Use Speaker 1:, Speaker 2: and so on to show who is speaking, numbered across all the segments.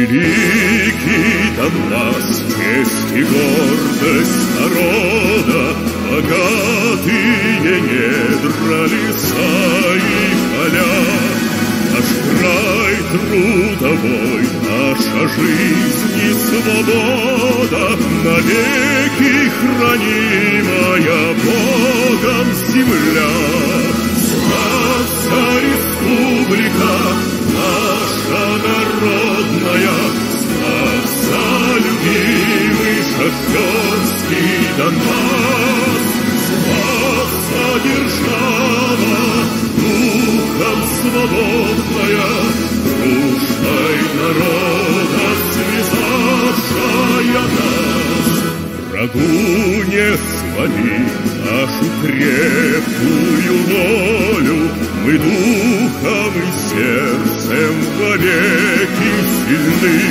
Speaker 1: Великий Донбасс, честь и гордость народа, богатые недра, леса и поля. Наш край трудовой, наша жизнь и свобода, навеки хранимая Богом земля. Славься, республика наша народная, славься, любимый шахтерский Донбасс. Славься, держава, духом свободная, дружной народа связавшая нас. Врагу не сломи нашу крепкую волю, мы духом и сердцем вовеки сильны.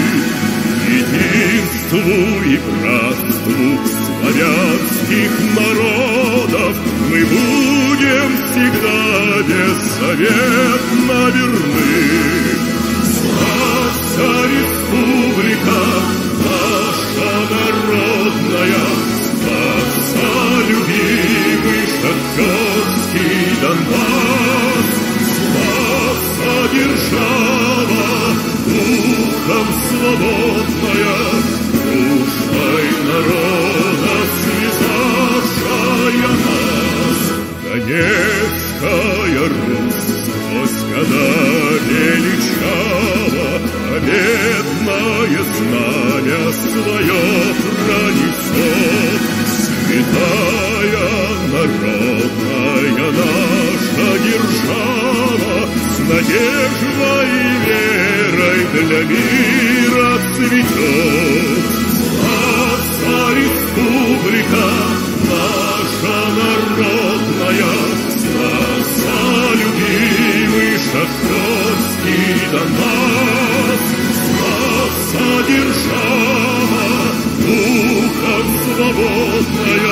Speaker 1: Единству и братству славянских народов мы будем всегда беззаветно верны. Славься, республика наша народная, славься, любимый шахтерский Донбасс. Славься, держава, духом свободная, дружной народа связавшая нас. Донецкая Русь сквозь года величава, победное знамя свое пронесет. Святая народная наша держава, с надеждой и верой для мира цветет. Славься, республика наша народная, славься, любимый шахтерский Донбасс. Славься, держава, духом свободная,